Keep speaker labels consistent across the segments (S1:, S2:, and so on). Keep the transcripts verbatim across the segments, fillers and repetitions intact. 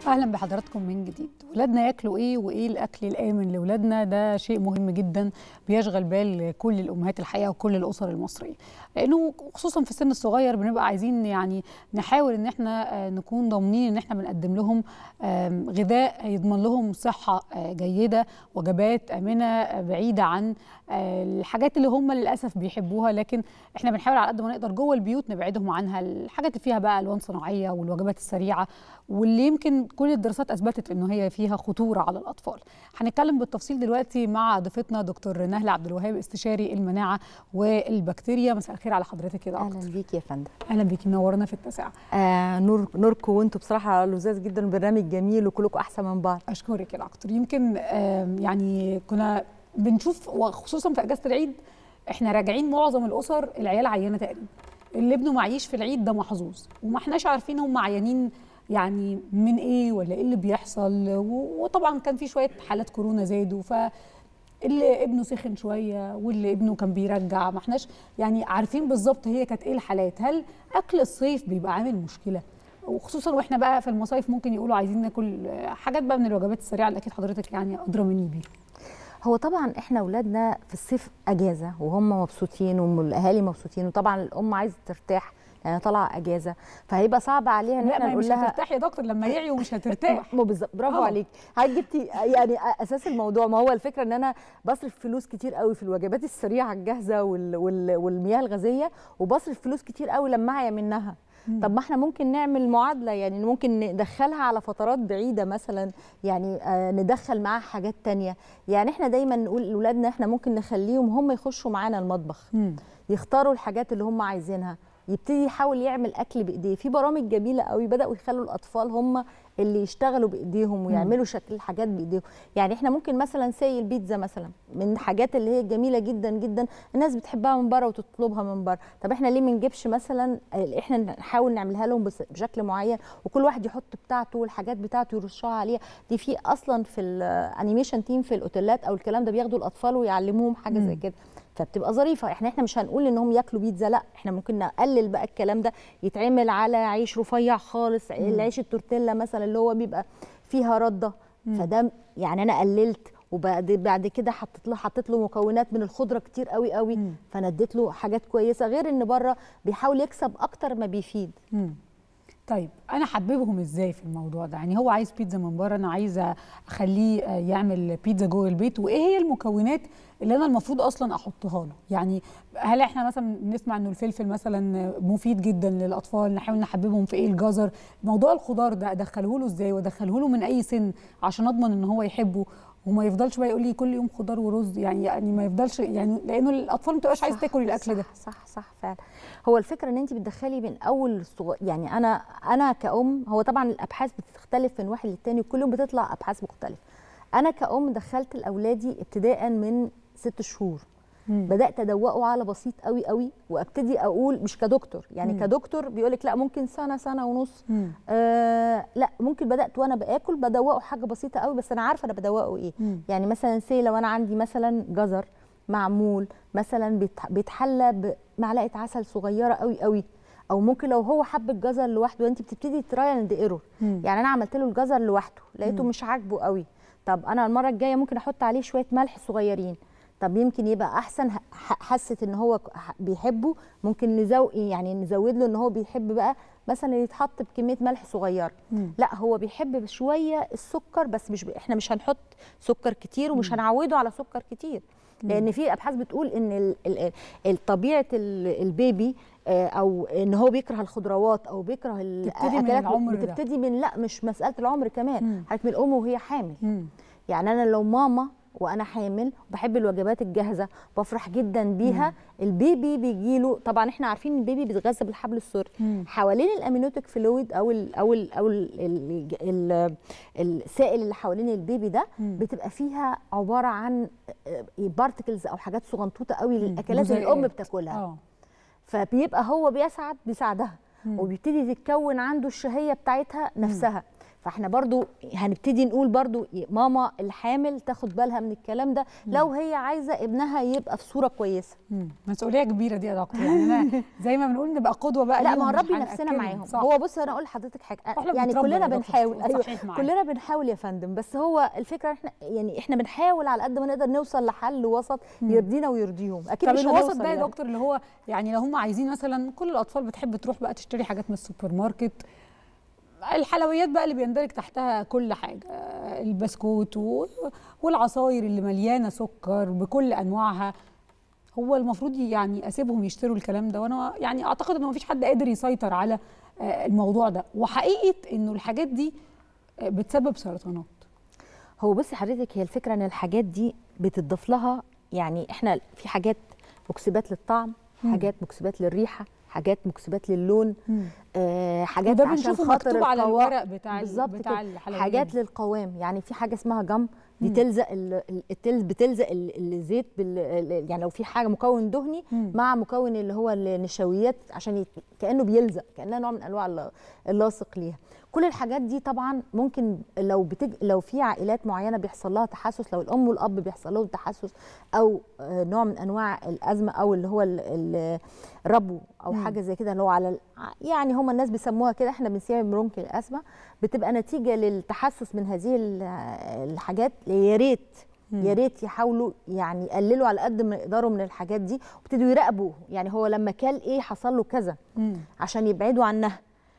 S1: اهلا بحضراتكم من جديد. ولادنا ياكلوا ايه وايه الاكل الامن لاولادنا؟ ده شيء مهم جدا بيشغل بال كل الامهات الحقيقه وكل الاسر المصريه، لانه خصوصا في السن الصغير بنبقى عايزين يعني نحاول ان احنا نكون ضامنين ان احنا بنقدم لهم غذاء يضمن لهم صحه جيده، وجبات امنه بعيده عن الحاجات اللي هم للاسف بيحبوها، لكن احنا بنحاول على قد ما نقدر جوه البيوت نبعدهم عنها، الحاجات اللي فيها بقى الوان صناعيه والوجبات السريعه، واللي يمكن كل الدراسات اثبتت انه هي فيها خطوره على الاطفال. هنتكلم بالتفصيل دلوقتي مع ضيفتنا دكتور نهله عبد الوهاب، استشاري المناعه والبكتيريا. مساء الخير على حضرتك يا دكتور.
S2: اهلا بيكي يا فندم.
S1: اهلا بيكي، منورنا في التاسعه.
S2: آه نور نوركم، وانتم بصراحه لذاذ جدا، برنامج جميل وكلكم احسن من بعض.
S1: اشكرك يا دكتور. يمكن آه يعني كنا بنشوف وخصوصا في اجازه العيد احنا راجعين معظم الاسر العيال عيانه تقريبا، اللي ابنه معيش في العيد ده محظوظ، وما احناش عارفين هم عيانين يعني من ايه ولا ايه اللي بيحصل. وطبعا كان في شويه حالات كورونا زادوا، فاللي ابنه سخن شويه واللي ابنه كان بيرجع، ما احناش يعني عارفين بالظبط هي كانت ايه الحالات. هل اكل الصيف بيبقى عامل مشكله؟ وخصوصا واحنا بقى في المصايف ممكن يقولوا عايزين ناكل حاجات بقى من الوجبات السريعه اللي اكيد حضرتك يعني ادرى مني بيها.
S2: هو طبعا احنا اولادنا في الصيف اجازه وهم مبسوطين والاهالي مبسوطين، وطبعا الام عايزه ترتاح يعني طالعه اجازه، فهيبقى صعب عليها ان احنا نقول لها
S1: مش هترتاح يا دكتور لما يعي ومش هترتاح.
S2: مو بالظبط، برافو عليك، حضرتك جبتي يعني اساس الموضوع. ما هو الفكره ان انا بصرف فلوس كتير قوي في الوجبات السريعه الجاهزه وال وال والمياه الغازيه، وبصرف فلوس كتير قوي لما اعيا منها. طب ما احنا ممكن نعمل معادله، يعني ممكن ندخلها على فترات بعيده مثلا، يعني آه ندخل معاها حاجات تانية. يعني احنا دايما نقول لاولادنا احنا ممكن نخليهم هم يخشوا معانا المطبخ، مم. يختاروا الحاجات اللي هم عايزينها، يبتدي يحاول يعمل اكل بايديه. في برامج جميله قوي بداوا يخلوا الاطفال هم اللي يشتغلوا بايديهم ويعملوا شكل الحاجات بايديهم. يعني احنا ممكن مثلا سي البيتزا مثلا من الحاجات اللي هي جميله جدا جدا، الناس بتحبها من بره وتطلبها من بره. طب احنا ليه ما نجيبش مثلا، احنا نحاول نعملها لهم بشكل معين، وكل واحد يحط بتاعته والحاجات بتاعته يرشها عليها. دي في اصلا في الانيميشن تيم في الاوتيلات او الكلام ده بياخدوا الاطفال ويعلموهم حاجه زي كده، فبتبقى ظريفه. احنا احنا مش هنقول انهم ياكلوا بيتزا، لا، احنا ممكن نقلل بقى الكلام ده، يتعمل على عيش رفيع خالص، مم. العيش التورتيلا مثلا اللي هو بيبقى فيها رده، مم. فده يعني انا قللت، وبعد بعد كده حطيت له حطيت له مكونات من الخضره كتير قوي قوي، مم. فانا اديت له حاجات كويسه، غير ان بره بيحاول يكسب اكتر ما بيفيد.
S1: مم. طيب انا احببهم ازاي في الموضوع ده؟ يعني هو عايز بيتزا من بره، انا عايزه اخليه يعمل بيتزا جوه البيت، وايه هي المكونات اللي انا المفروض اصلا احطها له؟ يعني هل احنا مثلا نسمع انه الفلفل مثلا مفيد جدا للاطفال، نحاول نحببهم في ايه؟ الجزر، موضوع الخضار ده ادخله له ازاي وادخله له من اي سن عشان اضمن ان هو يحبه وما يفضلش بقى يقول لي كل يوم خضار ورز، يعني يعني ما يفضلش، يعني لانه الاطفال ما بتبقاش عايزه تاكل الاكل
S2: صح
S1: ده.
S2: صح صح فعلا. هو الفكره ان انت بتدخلي من اول الصغ... يعني انا انا كأم، هو طبعا الابحاث بتختلف من واحد للتاني وكل يوم بتطلع ابحاث مختلفه. انا كأم دخلت لاولادي ابتداء من ست شهور، مم. بدات ادوقه على بسيط قوي قوي، وابتدي اقول مش كدكتور، يعني مم. كدكتور بيقول لك لا ممكن سنه سنه ونص، آه لا ممكن بدات وانا باكل بدوقه حاجه بسيطه قوي، بس انا عارفه انا بدوقه ايه. مم. يعني مثلا سي لو انا عندي مثلا جزر معمول مثلا بيتحلى بمعلقه عسل صغيره قوي قوي، او ممكن لو هو حب الجزر لوحده، انت بتبتدي تراي اند ايرور. يعني انا عملت له الجزر لوحده لقيته مم. مش عاجبه قوي، طب انا المره الجايه ممكن احط عليه شويه ملح صغيرين، طب يمكن يبقى احسن، حست ان هو بيحبه ممكن نزود، يعني نزود له ان هو بيحب بقى مثلا يتحط بكميه ملح صغيره. مم. لا هو بيحب شويه السكر، بس مش ب... احنا مش هنحط سكر كتير ومش مم. هنعوده على سكر كتير، لان في ابحاث بتقول ان طبيعه البيبي او ان هو بيكره الخضروات او بيكره
S1: الاكلات من العمر
S2: بتبتدي من، لا مش مساله العمر كمان، حضرتك من الام وهي حامل. مم. يعني انا لو ماما وانا حامل بحب الوجبات الجاهزه بفرح جدا بيها، مم. البيبي بيجيله، طبعا احنا عارفين البيبي بيتغذى بالحبل السري، حوالين الامينوتيك فلويد او ال او ال او ال ال ال السائل اللي حوالين البيبي ده، مم. بتبقى فيها عباره عن بارتكلز او حاجات صغنطوطه قوي للاكلات اللي الام بتاكلها، أوه. فبيبقى هو بيسعد بيساعدها، وبيبتدي تتكون عنده الشهيه بتاعتها نفسها، فاحنا برضو هنبتدي نقول برضو ماما الحامل تاخد بالها من الكلام ده لو هي عايزه ابنها يبقى في صوره كويسه.
S1: مم. مسؤوليه كبيره دي يا دكتور، يعني انا زي ما بنقول نبقى قدوه بقى.
S2: لا ما هنربي نفسنا معاهم. هو بص انا اقول لحضرتك حاجه، يعني كلنا بنحاول. ايوه كلنا بنحاول يا فندم، بس هو الفكره احنا يعني احنا بنحاول على قد ما نقدر نوصل لحل وسط يرضينا ويرضيهم. اكيد مش هنوصل.
S1: الوسط ده يا دكتور اللي هو يعني لو هم عايزين مثلا، كل الاطفال بتحب تروح بقى تشتري حاجات من السوبر ماركت، الحلويات بقى اللي بيندرج تحتها كل حاجه، البسكوت والعصاير اللي مليانه سكر بكل انواعها، هو المفروض يعني اسيبهم يشتروا الكلام ده؟ وانا يعني اعتقد انه مفيش حد قادر يسيطر على الموضوع ده، وحقيقه انه الحاجات دي بتسبب سرطانات.
S2: هو بصي حضرتك، هي الفكره ان الحاجات دي بتضاف لها، يعني احنا في حاجات مكسبات للطعم، حاجات مكسبات للريحه، حاجات مكسبات للون، آه حاجات عشان خاطر
S1: على الورق بتاع
S2: بتاع الحلويات، حاجات للقوام. يعني في حاجه اسمها جم دي تلزق التلز بتلزق الزيت بال يعني لو في حاجه مكون دهني مم. مع مكون اللي هو النشويات عشان يت... كانه بيلزق، كانها نوع من انواع اللاصق ليها. كل الحاجات دي طبعا ممكن لو بتج... لو في عائلات معينه بيحصل لها تحسس، لو الام والاب بيحصل لهم تحسس او نوع من انواع الازمه او اللي هو الربو او مم. حاجه زي كده اللي هو على يعني هم الناس بيسموها كده، احنا بنسميها برونكي الازمه، بتبقى نتيجه للتحسس من هذه الحاجات. يا ريت يا ريت يحاولوا يعني يقللوا على قد ما يقدروا من الحاجات دي، وابتدوا يراقبوا يعني هو لما كل ايه حصل له كذا مم. عشان يبعدوا عنها.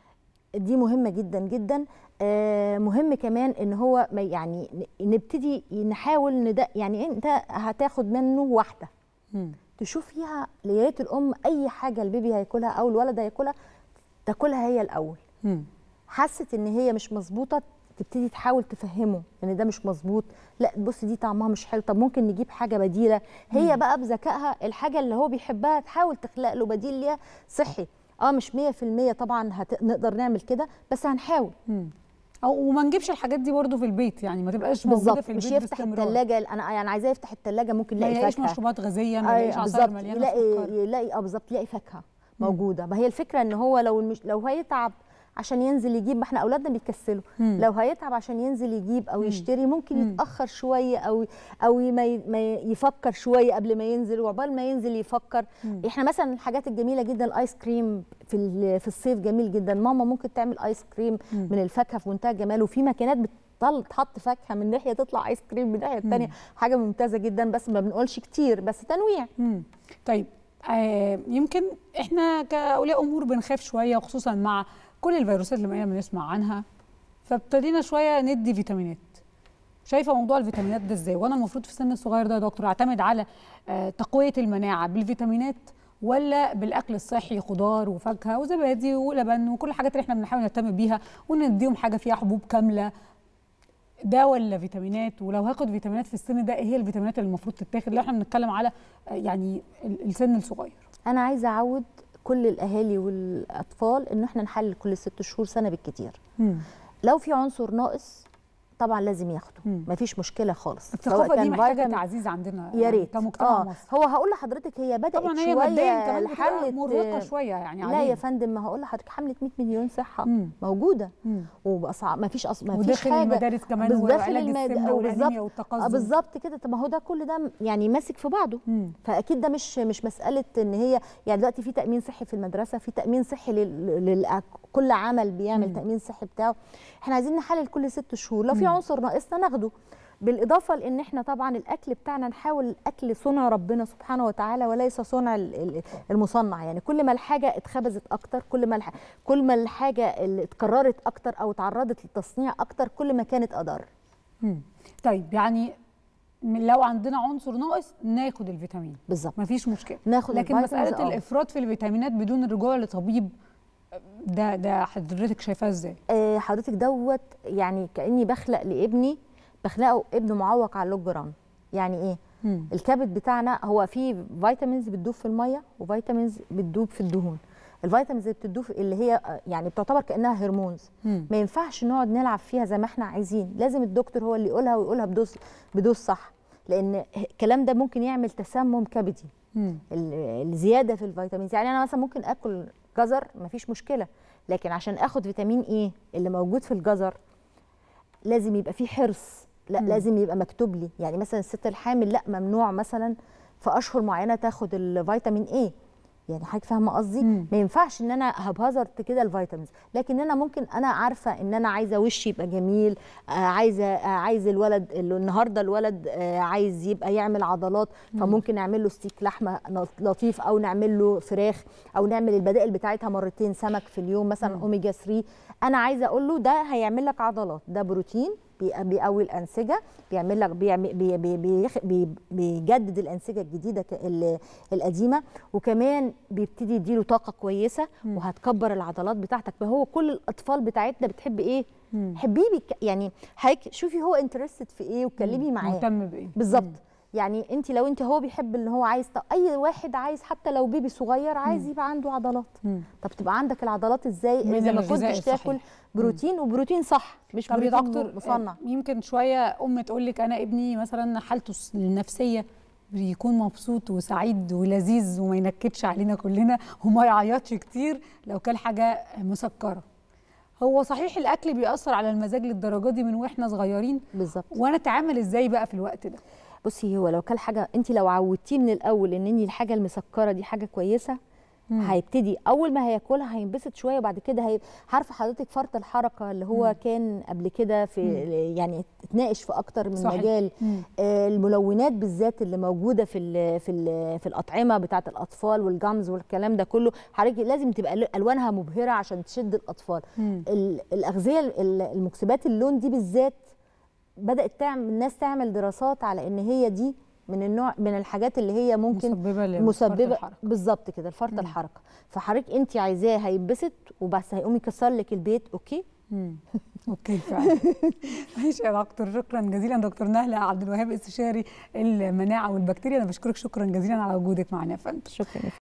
S2: دي مهمه جدا جدا. آه مهم كمان ان هو يعني نبتدي نحاول ندق يعني انت هتاخد منه واحده مم. تشوف فيها يا ريت الام اي حاجه البيبي هياكلها او الولد هياكلها تاكلها هي الاول. مم. حست ان هي مش مظبوطه تبتدي تحاول تفهمه ان يعني ده مش مظبوط، لا بص دي طعمها مش حلو، طب ممكن نجيب حاجه بديله. هي مم. بقى بذكائها الحاجه اللي هو بيحبها تحاول تخلق له بديل ليها صحي. اه مش مية في المية طبعا هت... نقدر نعمل كده، بس هنحاول. مم.
S1: او وما نجيبش الحاجات دي برضه في البيت، يعني ما تبقاش موجوده في البيت.
S2: مش يفتح الثلاجه، انا يعني عايزاه يفتح الثلاجه ممكن يلاقي فاكهه،
S1: ما يلاقيش مشروبات غازيه، ما يلاقيش عصاير مليانه
S2: يلاقي
S1: سكر،
S2: يلاقي اه بالظبط يلاقي فاكهه موجوده. ما هي الفكره ان هو لو المش... لو هيتعب عشان ينزل يجيب، ما احنا اولادنا بيكسلوا، لو هيتعب عشان ينزل يجيب او يشتري ممكن مم. يتاخر شويه او او ما يفكر شويه قبل ما ينزل، وعقبال ما ينزل يفكر. مم. احنا مثلا الحاجات الجميله جدا الايس كريم في في الصيف جميل جدا، ماما ممكن تعمل ايس كريم مم. من الفاكهه في منتهى الجمال، وفي ماكينات بتطل تحط فاكهه من ناحيه تطلع ايس كريم من الناحيه الثانيه، حاجه ممتازه جدا، بس ما بنقولش كتير، بس تنويع.
S1: مم. طيب آه يمكن احنا كاولياء امور بنخاف شويه، وخصوصا مع كل الفيروسات اللي بقينا بنسمع عنها، فابتدينا شويه ندي فيتامينات. شايفه موضوع الفيتامينات ده ازاي؟ وانا المفروض في السن الصغير ده يا دكتور اعتمد على آه تقويه المناعه بالفيتامينات ولا بالاكل الصحي، خضار وفاكهه وزبادي ولبن وكل الحاجات اللي احنا بنحاول نهتم بيها، ونديهم حاجه فيها حبوب كامله، ده ولا فيتامينات؟ ولو هاخد فيتامينات في السن ده ايه هي الفيتامينات اللي المفروض تتاخد؟ اللي احنا بنتكلم على آه يعني السن الصغير.
S2: انا عايزه اعود كل الاهالي والاطفال ان احنا نحلل كل ست شهور سنه بالكتير. مم. لو في عنصر ناقص طبعا لازم ياخده، مفيش مشكله خالص.
S1: الثقافه دي محتاجه تعزيز عندنا
S2: يا ريت
S1: كمجتمع
S2: آه.
S1: مصري.
S2: هو هقول لحضرتك هي بدات
S1: طبعا
S2: شويه
S1: طبعا هي كمان حمله مرهقه شويه يعني
S2: لا علينا. يا فندم ما هقول لحضرتك حمله مية مليون صحه مم. موجوده وباسعار مفيش اصلا مفيش حاجه،
S1: وداخل المدارس كمان وعلاج السمنه والانيميا والتقزم
S2: بالظبط كده. طب ما هو ده كل ده يعني ماسك في بعضه، مم. فاكيد ده مش مش مساله ان هي يعني دلوقتي في تامين صحي في المدرسه، في تامين صحي لل كل عمل بيعمل مم. تامين صحي بتاعه. احنا عايزين نحلل كل ست شهور، لو في عنصر ناقصنا ناخده، بالاضافه لان احنا طبعا الاكل بتاعنا نحاول الاكل صنع ربنا سبحانه وتعالى وليس صنع المصنع. يعني كل ما الحاجه اتخبزت اكتر، كل ما كل ما الحاجه اللي اتكررت اكتر او تعرضت للتصنيع اكتر كل ما كانت اضر.
S1: مم. طيب يعني لو عندنا عنصر ناقص ناخد الفيتامين
S2: بالظبط،
S1: مفيش مشكله،
S2: ناخد
S1: لكن مساله أوه. الافراط في الفيتامينات بدون الرجوع لطبيب ده ده حضرتك شايفاه ازاي؟
S2: آه حضرتك دوت يعني كاني بخلق لابني بخلقه ابن معوق على اللوج جرام. يعني ايه؟ مم. الكبد بتاعنا هو فيه فيتامينز بتدوب في الميه وفيتامينز بتدوب في الدهون. الفيتامينز اللي بتدوب اللي هي يعني بتعتبر كانها هرمونز، مم. ما ينفعش نقعد نلعب فيها زي ما احنا عايزين، لازم الدكتور هو اللي يقولها ويقولها بدوز بدوز صح، لان الكلام ده ممكن يعمل تسمم كبدي. مم. الزياده في الفيتامينز، يعني انا مثلا ممكن اكل جزر مفيش مشكله، لكن عشان اخد فيتامين ايه اللي موجود في الجزر لازم يبقى فيه حرص، لا مم. لازم يبقى مكتوب لي. يعني مثلا الست الحامل لا ممنوع مثلا في اشهر معينه تاخد الفيتامين ايه، يعني حضرتك فاهمه قصدي؟ ما ينفعش ان انا هبهزرت كده الفيتامينز، لكن انا ممكن انا عارفه ان انا عايزه وشي يبقى جميل، آه عايزه آه عايز الولد النهارده الولد آه عايز يبقى يعمل عضلات، فممكن نعمل له ستيك لحمه لطيف، او نعمل له فراخ، او نعمل البدائل بتاعتها مرتين سمك في اليوم مثلا مم. اوميجا ثلاثة. انا عايزه اقول له ده هيعمل لك عضلات، ده بروتين بيقوي الانسجه، بيعمل لك بيعمل بي بي بي بيجدد الانسجه الجديده القديمه، وكمان بيبتدي يديله طاقه كويسه مم. وهتكبر العضلات بتاعتك. فهو كل الاطفال بتاعتنا بتحب ايه؟ حبيه يعني هيك شوفي هو انترستد في ايه واتكلمي معاه،
S1: مهتم بايه
S2: بالظبط. يعني انت لو انت هو بيحب ان هو عايز، اي واحد عايز حتى لو بيبي صغير عايز مم. يبقى عنده عضلات. مم. طب تبقى عندك العضلات ازاي اذا ما كنتش تاكل بروتين، وبروتين صح مش بروتين مصنع؟
S1: يمكن شويه ام تقول لك انا ابني مثلا حالته النفسيه بيكون مبسوط وسعيد ولذيذ وما ينكدش علينا كلنا وما يعيطش كتير لو كل حاجه مسكره. هو صحيح الاكل بيأثر على المزاج للدرجه دي من واحنا صغيرين؟
S2: بالظبط.
S1: وانا اتعامل ازاي بقى في الوقت ده؟
S2: بصي هو لو كل حاجه انت لو عودتيه من الاول ان الحاجه المسكره دي حاجه كويسه، مم. هيبتدي اول ما هياكلها هينبسط شويه، وبعد كده هي عارفه حضرتك فرط الحركه اللي هو مم. كان قبل كده في مم. يعني اتناقش في اكتر من صحيح. مجال. آه الملونات بالذات اللي موجوده في ال في ال في الاطعمه بتاعه الاطفال والجامز والكلام ده كله، حضرتك لازم تبقى الوانها مبهره عشان تشد الاطفال. الاغذيه المكسبات اللون دي بالذات بدات تعمل الناس تعمل دراسات على ان هي دي من النوع من الحاجات اللي هي ممكن مسببه مسببه بالظبط كده لفرط الحركه. فحضرتك انت عايزاه هيتبسط وبس هيقوم يكسر لك البيت، اوكي؟
S1: امم اوكي فعلا. ماشي يا دكتور، شكرا جزيلا دكتور نهله عبد الوهاب، استشاري المناعه والبكتيريا. انا بشكرك شكرا جزيلا على وجودك معنا يا فندم.
S2: شكرا.